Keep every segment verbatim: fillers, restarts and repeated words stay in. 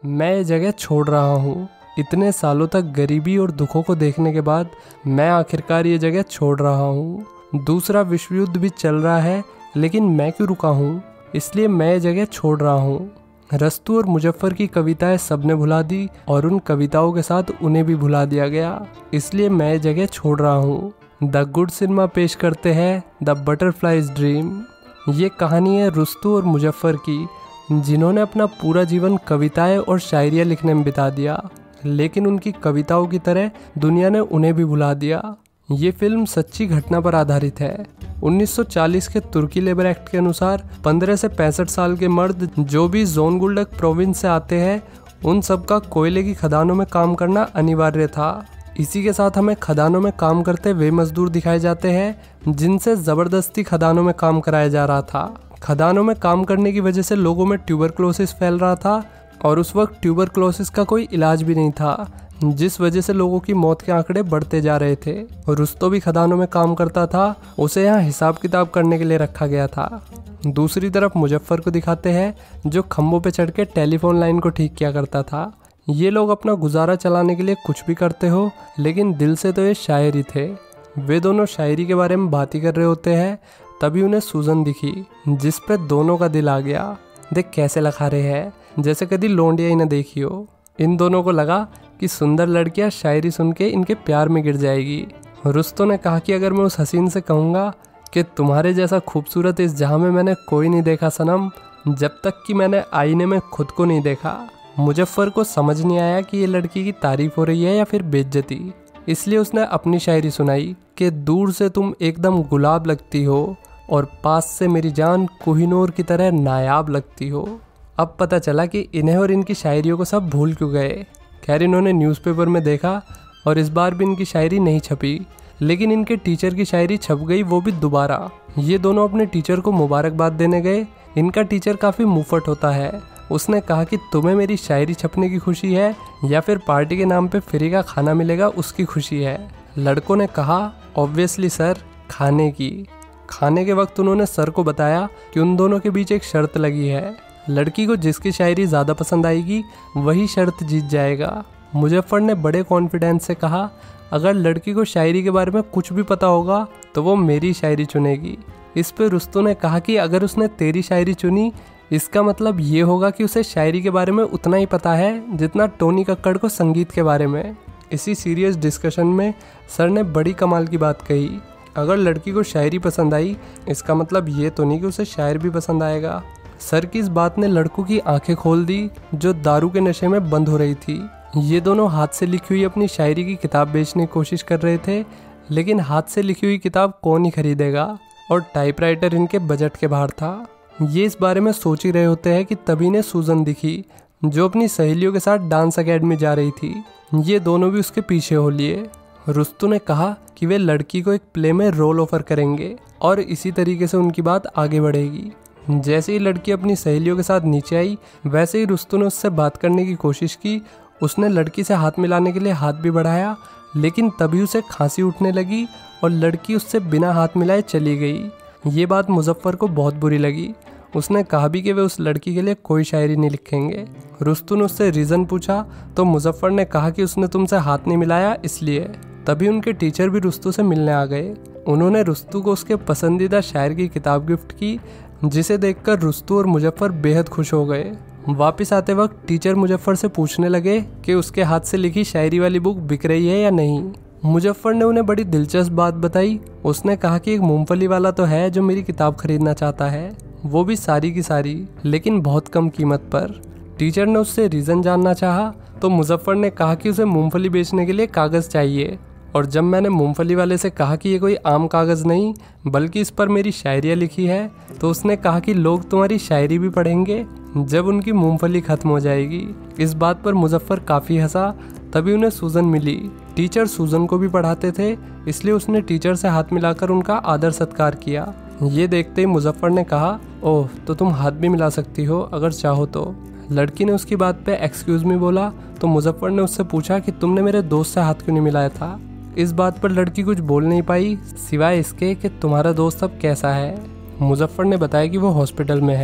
मैं ये जगह छोड़ रहा हूँ। इतने सालों तक गरीबी और दुखों को देखने के बाद मैं आखिरकार ये जगह छोड़ रहा हूँ। दूसरा विश्व युद्ध भी चल रहा है, लेकिन मैं क्यों रुका हूँ? इसलिए मैं ये जगह छोड़ रहा हूँ। रस्तू और मुजफ्फर की कविताएं सबने भुला दी और उन कविताओं के साथ उन्हें भी भुला दिया गया। इसलिए मैं ये जगह छोड़ रहा हूँ। द गुड सिनेमा पेश करते हैं द बटरफ्लाइज ड्रीम। ये कहानी है रुस्तू और मुजफ्फर की, जिन्होंने अपना पूरा जीवन कविताएं और शायरियाँ लिखने में बिता दिया, लेकिन उनकी कविताओं की तरह दुनिया ने उन्हें भी भुला दिया। ये फिल्म सच्ची घटना पर आधारित है। उन्नीस सौ चालीस के तुर्की लेबर एक्ट के अनुसार पंद्रह से पैंसठ साल के मर्द जो भी जोंगुल्डक प्रोविंस से आते हैं, उन सबका कोयले की खदानों में काम करना अनिवार्य था। इसी के साथ हमें खदानों में काम करते वे मजदूर दिखाए जाते हैं, जिनसे जबरदस्ती खदानों में काम कराया जा रहा था। खदानों में काम करने की वजह से लोगों में ट्यूबरक्लोसिस फैल रहा था और उस वक्त ट्यूबरक्लोसिस का कोई इलाज भी नहीं था, जिस वजह से लोगों की मौत के आंकड़े बढ़ते जा रहे थे। और रुस्तू भी खदानों में काम करता था, उसे यहाँ हिसाब किताब करने के लिए रखा गया था। दूसरी तरफ मुजफ्फर को दिखाते हैं, जो खम्भों पे चढ़ के टेलीफोन लाइन को ठीक किया करता था। ये लोग अपना गुजारा चलाने के लिए कुछ भी करते हो, लेकिन दिल से तो ये शायर ही थे। वे दोनों शायरी के बारे में बात ही कर रहे होते हैं, तभी उन्हें सूजन दिखी, जिस पे दोनों का दिल आ गया। देख कैसे लखा रहे हैं, जैसे कभी लोंडिया ही न देखी हो। इन दोनों को लगा कि सुंदर लड़कियां शायरी सुन के इनके प्यार में गिर जाएगी। रुस्तू ने कहा कि अगर मैं उस हसीन से कहूँगा कि तुम्हारे जैसा खूबसूरत इस जहाँ में मैंने कोई नहीं देखा सनम, जब तक कि मैंने आईने में खुद को नहीं देखा। मुजफ्फर को समझ नहीं आया कि ये लड़की की तारीफ हो रही है या फिर बेइज्जती, इसलिए उसने अपनी शायरी सुनाई कि दूर से तुम एकदम गुलाब लगती हो और पास से मेरी जान कोहिनूर की तरह नायाब लगती हो। अब पता चला कि इन्हें और इनकी शायरियों को सब भूल क्यों गए। खैर, इन्होंने न्यूज़पेपर में देखा और इस बार भी इनकी शायरी नहीं छपी, लेकिन इनके टीचर की शायरी छप गई, वो भी दोबारा। ये दोनों अपने टीचर को मुबारकबाद देने गए। इनका टीचर काफ़ी मुफट होता है। उसने कहा कि तुम्हें मेरी शायरी छपने की खुशी है या फिर पार्टी के नाम पे फ्री का खाना मिलेगा उसकी खुशी है। लड़कों ने कहा ऑब्वियसली सर, खाने की। खाने के वक्त उन्होंने सर को बताया कि उन दोनों के बीच एक शर्त लगी है, लड़की को जिसकी शायरी ज़्यादा पसंद आएगी वही शर्त जीत जाएगा। मुजफ्फर ने बड़े कॉन्फिडेंस से कहा, अगर लड़की को शायरी के बारे में कुछ भी पता होगा तो वो मेरी शायरी चुनेगी। इस पे रुस्तू ने कहा कि अगर उसने तेरी शायरी चुनी, इसका मतलब ये होगा कि उसे शायरी के बारे में उतना ही पता है जितना टोनी कक्कड़ को संगीत के बारे में। इसी सीरियस डिस्कशन में सर ने बड़ी कमाल की बात कही, अगर लड़की को शायरी पसंद आई, इसका मतलब ये तो नहीं कि उसे शायर भी पसंद आएगा। सर की इस बात ने लड़कों की आंखें खोल दी, जो दारू के नशे में बंद हो रही थी। ये दोनों हाथ से लिखी हुई अपनी शायरी की किताब बेचने की कोशिश कर रहे थे, लेकिन हाथ से लिखी हुई किताब कौन ही खरीदेगा, और टाइपराइटर इनके बजट के बाहर था। ये इस बारे में सोच ही रहे होते हैं कि तभी ने सूजन दिखी, जो अपनी सहेलियों के साथ डांस अकेडमी जा रही थी। ये दोनों भी उसके पीछे हो लिए। रुस्तू ने कहा कि वे लड़की को एक प्ले में रोल ऑफर करेंगे और इसी तरीके से उनकी बात आगे बढ़ेगी। जैसे ही लड़की अपनी सहेलियों के साथ नीचे आई, वैसे ही रुस्तू ने उससे बात करने की कोशिश की। उसने लड़की से हाथ मिलाने के लिए हाथ भी बढ़ाया, लेकिन तभी उसे खांसी उठने लगी और लड़की उससे बिना हाथ मिलाए चली गई। ये बात मुजफ्फर को बहुत बुरी लगी। उसने कहा भी कि वे उस लड़की के लिए कोई शायरी नहीं लिखेंगे। रुस्तू ने उससे रीज़न पूछा तो मुजफ्फर ने कहा कि उसने तुमसे हाथ नहीं मिलाया इसलिए। तभी उनके टीचर भी रुस्तू से मिलने आ गए। उन्होंने रुस्तू को उसके पसंदीदा शायर की किताब गिफ्ट की, जिसे देखकर रुस्तू और मुजफ्फर बेहद खुश हो गए। वापस आते वक्त टीचर मुजफ्फर से पूछने लगे कि उसके हाथ से लिखी शायरी वाली बुक बिक रही है या नहीं। मुजफ्फर ने उन्हें बड़ी दिलचस्प बात बताई। उसने कहा कि एक मूंगफली वाला तो है जो मेरी किताब खरीदना चाहता है, वो भी सारी की सारी, लेकिन बहुत कम कीमत पर। टीचर ने उससे रीज़न जानना चाहा तो मुजफ्फर ने कहा कि उसे मूंगफली बेचने के लिए कागज़ चाहिए, और जब मैंने मूंगफली वाले से कहा कि ये कोई आम कागज़ नहीं बल्कि इस पर मेरी शायरियाँ लिखी है, तो उसने कहा कि लोग तुम्हारी शायरी भी पढ़ेंगे जब उनकी मूंगफली ख़त्म हो जाएगी। इस बात पर मुजफ्फर काफ़ी हंसा। तभी उन्हें सूजन मिली। टीचर सूजन को भी पढ़ाते थे, इसलिए उसने टीचर से हाथ मिलाकर उनका आदर सत्कार किया। ये देखते ही मुजफ्फर ने कहा, ओह तो तुम हाथ भी मिला सकती हो अगर चाहो तो। लड़की ने उसकी बात पे एक्सक्यूज़ मी बोला तो मुजफ्फर ने उससे पूछा कि तुमने मेरे दोस्त से हाथ क्यों नहीं मिलाया था। इस बात पर लड़की कुछ बोल नहीं पाई सिवाय इसके कि तुम्हारा दोस्त अब कैसा है। मुजफ्फर ने बताया कि वो हॉस्पिटल में है।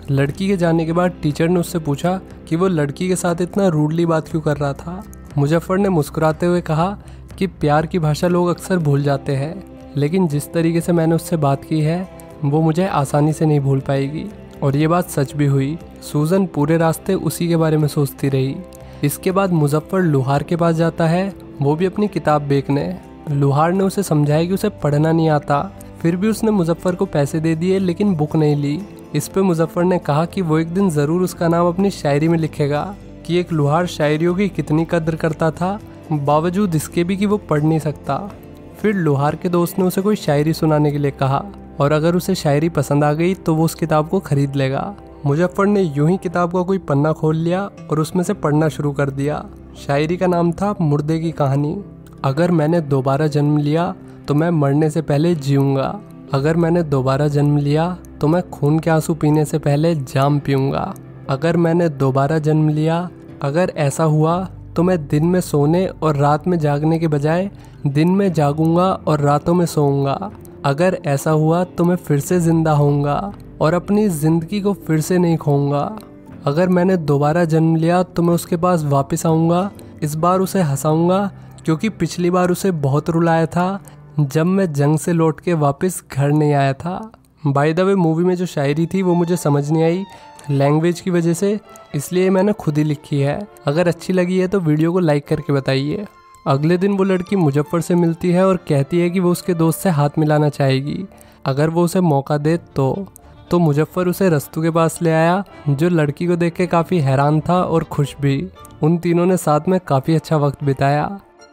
लड़की के जाने के बाद टीचर ने उससे पूछा कि वो लड़की के साथ इतना रूडली बात क्यों कर रहा था। मुजफ्फर ने मुस्कुराते हुए कहा कि प्यार की भाषा लोग अक्सर भूल जाते हैं, लेकिन जिस तरीके से मैंने उससे बात की है वो मुझे आसानी से नहीं भूल पाएगी। और ये बात सच भी हुई। सूजन पूरे रास्ते उसी के बारे में सोचती रही। इसके बाद मुजफ्फर लुहार के पास जाता है, वो भी अपनी किताब बेचने। लुहार ने उसे समझाया कि उसे पढ़ना नहीं आता, फिर भी उसने मुजफ्फर को पैसे दे दिए लेकिन बुक नहीं ली। इस पे मुजफ्फर ने कहा कि वो एक दिन ज़रूर उसका नाम अपनी शायरी में लिखेगा कि एक लुहार शायरियों की कितनी कद्र करता था, बावजूद इसके भी कि वो पढ़ नहीं सकता। फिर लुहार के दोस्त ने उसे कोई शायरी सुनाने के लिए कहा और अगर उसे शायरी पसंद आ गई तो वो उस किताब को खरीद लेगा। मुजफ्फर ने यूं ही किताब का कोई पन्ना खोल लिया और उसमें से पढ़ना शुरू कर दिया। शायरी का नाम था मुर्दे की कहानी। अगर मैंने दोबारा जन्म लिया तो मैं मरने से पहले जीऊँगा। अगर मैंने दोबारा जन्म लिया तो मैं खून के आंसू पीने से पहले जाम पीऊँगा। अगर मैंने दोबारा जन्म लिया, अगर ऐसा हुआ तो मैं दिन में सोने और रात में जागने के बजाय दिन में जागूंगा और रातों में सोऊंगा। अगर ऐसा हुआ तो मैं फिर से ज़िंदा होऊंगा और अपनी ज़िंदगी को फिर से नहीं खोऊंगा। अगर मैंने दोबारा जन्म लिया तो मैं उसके पास वापस आऊँगा। इस बार उसे हंसाऊँगा क्योंकि पिछली बार उसे बहुत रुलाया था जब मैं जंग से लौट के वापस घर नहीं आया था। बाय द वे मूवी में जो शायरी थी वो मुझे समझ नहीं आई लैंग्वेज की वजह से, इसलिए मैंने खुद ही लिखी है। अगर अच्छी लगी है तो वीडियो को लाइक करके बताइए। अगले दिन वो लड़की मुजफ्फर से मिलती है और कहती है कि वो उसके दोस्त से हाथ मिलाना चाहेगी अगर वो उसे मौका दे तो तो मुजफ्फर उसे रस्तू के पास ले आया, जो लड़की को देख के काफ़ी हैरान था और खुश भी। उन तीनों ने साथ में काफ़ी अच्छा वक्त बिताया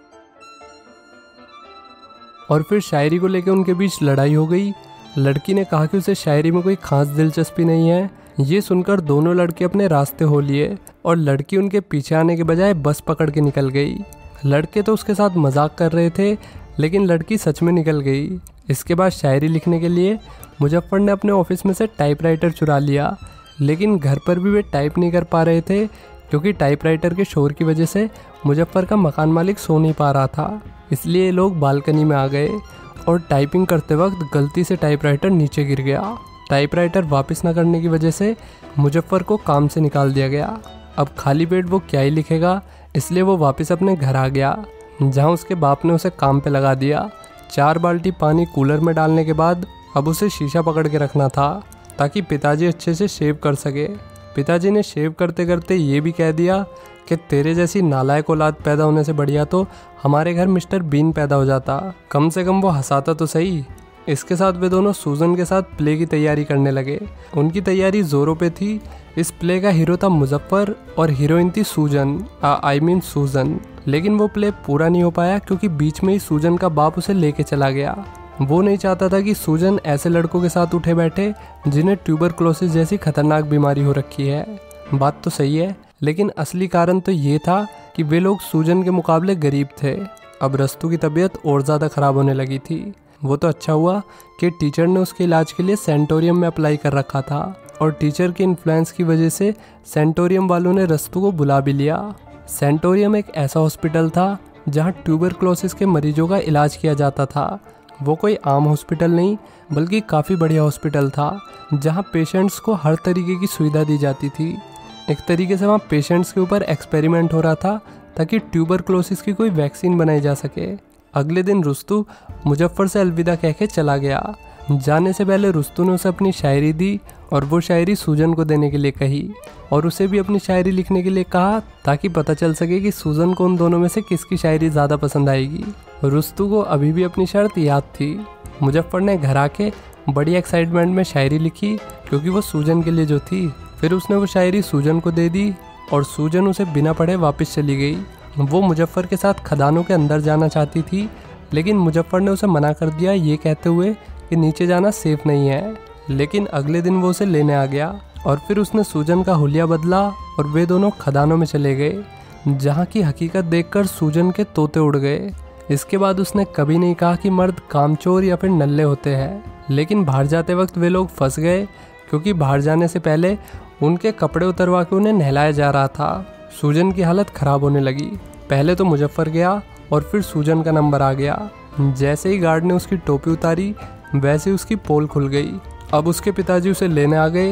और फिर शायरी को लेकर उनके बीच लड़ाई हो गई। लड़की ने कहा कि उसे शायरी में कोई खास दिलचस्पी नहीं है। ये सुनकर दोनों लड़के अपने रास्ते हो लिए और लड़की उनके पीछे आने के बजाय बस पकड़ के निकल गई। लड़के तो उसके साथ मजाक कर रहे थे लेकिन लड़की सच में निकल गई। इसके बाद शायरी लिखने के लिए मुजफ्फर ने अपने ऑफिस में से टाइपराइटर चुरा लिया, लेकिन घर पर भी वे टाइप नहीं कर पा रहे थे क्योंकि टाइपराइटर के शोर की वजह से मुजफ्फर का मकान मालिक सो नहीं पा रहा था। इसलिए लोग बालकनी में आ गए और टाइपिंग करते वक्त गलती से टाइपराइटर नीचे गिर गया। टाइपराइटर वापस न करने की वजह से मुजफ्फर को काम से निकाल दिया गया। अब खाली पेट वो क्या ही लिखेगा, इसलिए वो वापस अपने घर आ गया जहाँ उसके बाप ने उसे काम पे लगा दिया। चार बाल्टी पानी कूलर में डालने के बाद अब उसे शीशा पकड़ के रखना था ताकि पिताजी अच्छे से शेव कर सके। पिताजी ने शेव करते करते ये भी कह दिया कि तेरे जैसी नालायक औलाद पैदा होने से बढ़िया तो हमारे घर मिस्टर बीन पैदा हो जाता, कम से कम वो हंसाता तो सही। इसके साथ वे दोनों सूजन के साथ प्ले की तैयारी करने लगे। उनकी तैयारी जोरों पे थी। इस प्ले का हीरो था मुजफ्फर और हीरोइन थी सूजन, आई मीन सूजन। लेकिन वो प्ले पूरा नहीं हो पाया क्योंकि बीच में ही सूजन का बाप उसे लेके चला गया। वो नहीं चाहता था कि सूजन ऐसे लड़कों के साथ उठे बैठे जिन्हें ट्यूबरक्लोसिस जैसी खतरनाक बीमारी हो रखी है। बात तो सही है, लेकिन असली कारण तो ये था कि वे लोग सूजन के मुकाबले गरीब थे। अब रस्तू की तबीयत और ज़्यादा ख़राब होने लगी थी। वो तो अच्छा हुआ कि टीचर ने उसके इलाज के लिए सेंटोरियम में अप्लाई कर रखा था और टीचर के इन्फ्लुएंस की वजह से सेंटोरियम वालों ने रस्तू को बुला भी लिया। सेंटोरियम एक ऐसा हॉस्पिटल था जहां ट्यूबरक्लोसिस के मरीजों का इलाज किया जाता था। वो कोई आम हॉस्पिटल नहीं बल्कि काफ़ी बढ़िया हॉस्पिटल था जहां पेशेंट्स को हर तरीके की सुविधा दी जाती थी। एक तरीके से वहाँ पेशेंट्स के ऊपर एक्सपेरिमेंट हो रहा था ताकि ट्यूबरक्लोसिस की कोई वैक्सीन बनाई जा सके। अगले दिन रुस्तु मुजफ्फर से अलविदा कह के चला गया। जाने से पहले रुस्तु ने उसे अपनी शायरी दी और वो शायरी सूजन को देने के लिए कही और उसे भी अपनी शायरी लिखने के लिए कहा ताकि पता चल सके कि सूजन को उन दोनों में से किसकी शायरी ज़्यादा पसंद आएगी। रुस्तु को अभी भी अपनी शर्त याद थी। मुजफ्फर ने घर आके बड़ी एक्साइटमेंट में शायरी लिखी क्योंकि वो सूजन के लिए जो थी। फिर उसने वो शायरी सूजन को दे दी और सूजन उसे बिना पढ़े वापस चली गई। वो मुजफ्फर के साथ खदानों के अंदर जाना चाहती थी, लेकिन मुजफ्फर ने उसे मना कर दिया ये कहते हुए कि नीचे जाना सेफ नहीं है। लेकिन अगले दिन वो उसे लेने आ गया और फिर उसने सूजन का हुलिया बदला और वे दोनों खदानों में चले गए जहाँ की हकीकत देखकर सूजन के तोते उड़ गए। इसके बाद उसने कभी नहीं कहा कि मर्द कामचोर या फिर नल्ले होते हैं, लेकिन बाहर जाते वक्त वे लोग फंस गए क्योंकि बाहर जाने से पहले उनके कपड़े उतरवा के उन्हें नहलाया जा रहा था। सूजन की हालत ख़राब होने लगी। पहले तो मुजफ्फर गया और फिर सूजन का नंबर आ गया। जैसे ही गार्ड ने उसकी टोपी उतारी वैसे उसकी पोल खुल गई। अब उसके पिताजी उसे लेने आ गए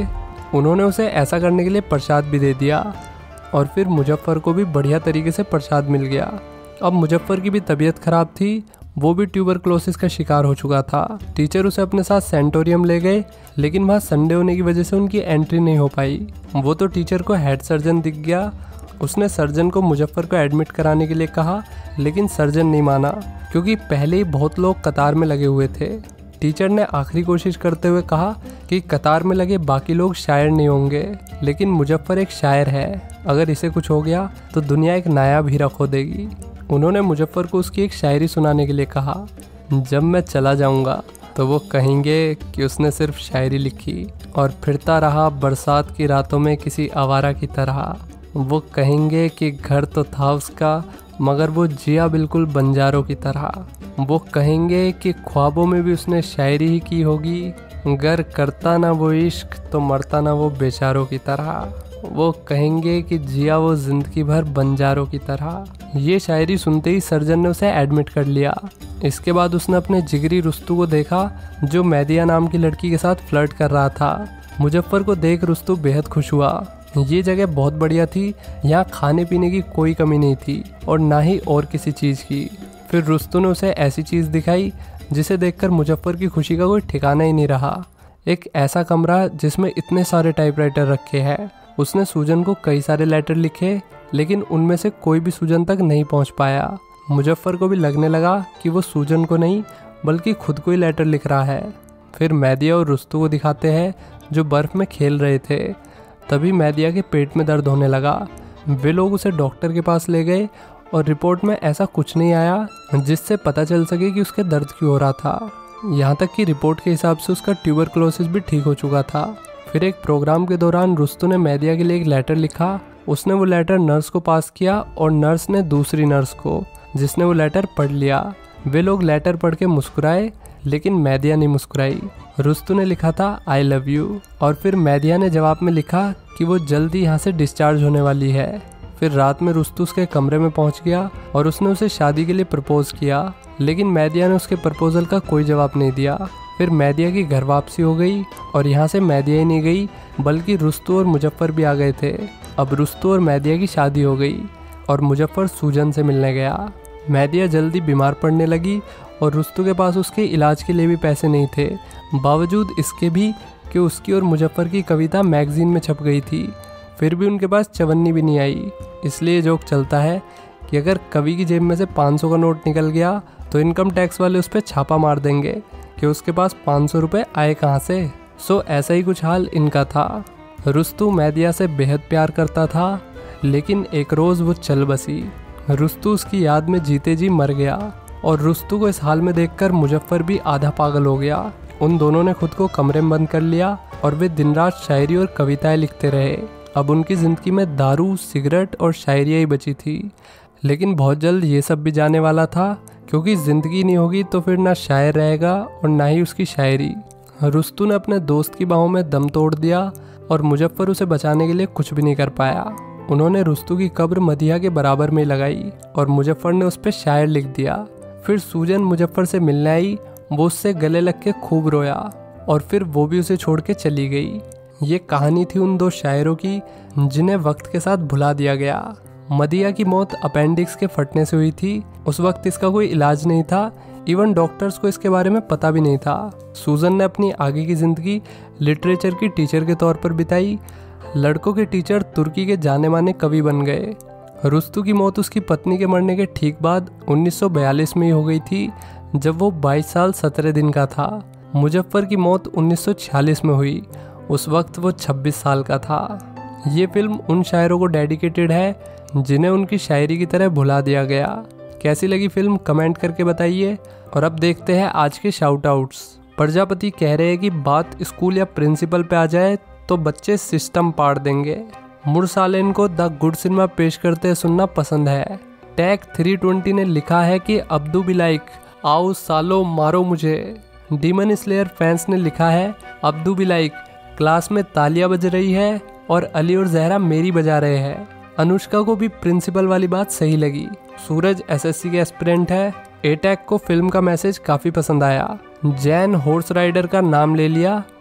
उन्होंने उसे ऐसा करने के लिए प्रसाद भी दे दिया और फिर मुजफ्फर को भी बढ़िया तरीके से प्रसाद मिल गया। अब मुजफ्फर की भी तबीयत खराब थी, वो भी ट्यूबरक्लोसिस का शिकार हो चुका था। टीचर उसे अपने साथ सेंटोरियम ले गए, लेकिन वहाँ संडे होने की वजह से उनकी एंट्री नहीं हो पाई। वो तो टीचर को हेड सर्जन दिख गया। उसने सर्जन को मुजफ्फर को एडमिट कराने के लिए कहा, लेकिन सर्जन नहीं माना क्योंकि पहले ही बहुत लोग कतार में लगे हुए थे। टीचर ने आखिरी कोशिश करते हुए कहा कि कतार में लगे बाकी लोग शायर नहीं होंगे, लेकिन मुजफ्फर एक शायर है, अगर इसे कुछ हो गया तो दुनिया एक नायाब हीरा खो देगी। उन्होंने मुजफ्फर को उसकी एक शायरी सुनाने के लिए कहा। जब मैं चला जाऊंगा तो वो कहेंगे कि उसने सिर्फ शायरी लिखी और फिरता रहा बरसात की रातों में किसी आवारा की तरह। वो कहेंगे कि घर तो था उसका मगर वो जिया बिल्कुल बंजारों की तरह। वो कहेंगे कि ख्वाबों में भी उसने शायरी ही की होगी, गर करता ना वो इश्क तो मरता ना वो बेचारों की तरह। वो कहेंगे कि जिया वो जिंदगी भर बंजारों की तरह। ये शायरी सुनते ही सर्जन ने उसे एडमिट कर लिया। इसके बाद उसने अपने जिगरी रुस्तु को देखा जो मैदिया नाम की लड़की के साथ फ्लर्ट कर रहा था। मुजफ्फर को देख रुस्तु बेहद खुश हुआ। ये जगह बहुत बढ़िया थी, यहाँ खाने पीने की कोई कमी नहीं थी और ना ही और किसी चीज़ की। फिर रुस्तु ने उसे ऐसी चीज़ दिखाई जिसे देखकर मुजफ्फर की खुशी का कोई ठिकाना ही नहीं रहा। एक ऐसा कमरा जिसमें इतने सारे टाइपराइटर रखे हैं। उसने सूजन को कई सारे लेटर लिखे, लेकिन उनमें से कोई भी सूजन तक नहीं पहुंच पाया। मुजफ्फर को भी लगने लगा कि वो सूजन को नहीं बल्कि खुद को ही लेटर लिख रहा है। फिर मैदिया और रुस्तु को दिखाते हैं जो बर्फ़ में खेल रहे थे। तभी मैदिया के पेट में दर्द होने लगा। वे लोग उसे डॉक्टर के पास ले गए और रिपोर्ट में ऐसा कुछ नहीं आया जिससे पता चल सके कि उसके दर्द क्यों हो रहा था। यहाँ तक कि रिपोर्ट के हिसाब से उसका ट्यूबरक्लोसिस भी ठीक हो चुका था। फिर एक प्रोग्राम के दौरान रुस्तु ने मैदिया के लिए एक लेटर लिखा। उसने वो लेटर नर्स को पास किया और नर्स ने दूसरी नर्स को, जिसने वो लेटर पढ़ लिया। वे लोग लेटर पढ़ के मुस्कुराए, लेकिन मैदिया नहीं मुस्कुराई। रुस्तु ने लिखा था आई लव यू और फिर मैदिया ने जवाब में लिखा कि वो जल्दी यहाँ से डिस्चार्ज होने वाली है। फिर रात में रुस्तु उसके कमरे में पहुँच गया और उसने उसे शादी के लिए प्रपोज किया, लेकिन मैदिया ने उसके प्रपोजल का कोई जवाब नहीं दिया। फिर मैदिया की घर वापसी हो गई और यहाँ से मैदिया ही नहीं गई बल्कि रुस्तु और मुजफ्फर भी आ गए थे। अब रुस्तु और मैदिया की शादी हो गई और मुजफ्फर सूजन से मिलने गया। मैदिया जल्दी बीमार पड़ने लगी और रुस्तु के पास उसके इलाज के लिए भी पैसे नहीं थे, बावजूद इसके भी कि उसकी और मुजफ्फर की कविता मैगजीन में छप गई थी। फिर भी उनके पास चवन्नी भी नहीं आई। इसलिए जोक चलता है कि अगर कवि की जेब में से पाँच सौ का नोट निकल गया तो इनकम टैक्स वाले उस पर छापा मार देंगे कि उसके पास पाँच सौ रुपये आए कहाँ से। सो ऐसा ही कुछ हाल इनका था। रुस्तु मैदिया से बेहद प्यार करता था, लेकिन एक रोज़ वो चल बसी। रुस्तु उसकी याद में जीते जी मर गया और रुस्तु को इस हाल में देखकर मुजफ्फर भी आधा पागल हो गया। उन दोनों ने खुद को कमरे में बंद कर लिया और वे दिन रात शायरी और कविताएं लिखते रहे। अब उनकी ज़िंदगी में दारू, सिगरेट और शायरियाँ ही बची थी। लेकिन बहुत जल्द ये सब भी जाने वाला था, क्योंकि ज़िंदगी नहीं होगी तो फिर ना शायर रहेगा और ना ही उसकी शायरी। रुस्तु ने अपने दोस्त की बाहों में दम तोड़ दिया और मुजफ्फर उसे बचाने के लिए कुछ भी नहीं कर पाया। उन्होंने रुस्तु की कब्र मदिया के बराबर में लगाई और मुजफ्फर ने उस पर शायर लिख दिया। फिर सूजन मुजफ्फर से मिलने आई। वो उससे गले लग के खूब रोया और फिर वो भी उसे छोड़ के चली गई। ये कहानी थी उन दो शायरों की जिन्हें वक्त के साथ भुला दिया गया। मदिया की मौत अपेंडिक्स के फटने से हुई थी। उस वक्त इसका कोई इलाज नहीं था, इवन डॉक्टर्स को इसके बारे में पता भी नहीं था। सूजन ने अपनी आगे की ज़िंदगी लिटरेचर की टीचर के तौर पर बिताई। लड़कों के टीचर तुर्की के जाने माने कवि बन गए। रुस्तु की मौत उसकी पत्नी के मरने के ठीक बाद उन्नीस सौ बयालीस में ही हो गई थी, जब वो बाईस साल सत्रह दिन का था। मुजफ्फर की मौत उन्नीस सौ छियालीस में हुई। उस वक्त वो छब्बीस साल का था। ये फिल्म उन शायरों को डेडिकेटेड है जिन्हें उनकी शायरी की तरह भुला दिया गया। कैसी लगी फिल्म कमेंट करके बताइए। और अब देखते हैं आज के शाउट आउट्स। प्रजापति कह रहे हैं कि बात स्कूल या प्रिंसिपल पे आ जाए तो बच्चे सिस्टम पाड़ देंगे। मुरसालेन को द गुड सिनेमा पेश करते सुनना पसंद है। टैग थ्री ट्वेंटी ने लिखा है कि अब्दू बी लाइक आओ सालो मारो मुझे। डीमन स्लेयर फैंस ने लिखा है अब्दू बी लाइक क्लास में तालियां बज रही है और अली और जहरा मेरी बजा रहे हैं। अनुष्का को भी प्रिंसिपल वाली बात सही लगी। सूरज एसएससी के एस्पिरेंट है। एटैक को फिल्म का मैसेज काफ़ी पसंद आया। जैन हॉर्स राइडर का नाम ले लिया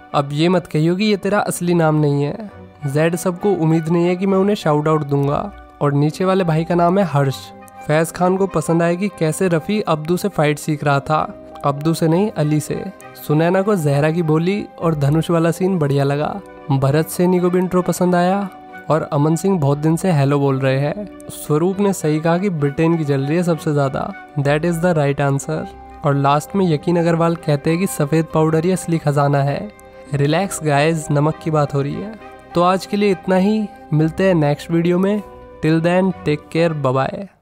अब ये मत कहियो कि ये तेरा असली नाम नहीं है। जेड सबको उम्मीद नहीं है कि मैं उन्हें शाउट आउट दूंगा। और नीचे वाले भाई का नाम है हर्ष। फैज़ खान को पसंद आया कि कैसे रफ़ी अब्दू से फाइट सीख रहा था, अब्दू से नहीं अली से। सुनैना को जहरा की बोली और धनुष वाला सीन बढ़िया लगा। भरत सैनी को भी इंट्रो पसंद आया और अमन सिंह बहुत दिन से हेलो बोल रहे हैं। स्वरूप ने सही कहा कि ब्रिटेन की जल रही है सबसे ज़्यादा, that is the right answer. और लास्ट में यकीन अग्रवाल कहते हैं कि सफ़ेद पाउडर ही असली खजाना है। रिलैक्स गाइस, नमक की बात हो रही है। तो आज के लिए इतना ही, मिलते हैं नेक्स्ट वीडियो में। Till then take care, bye bye.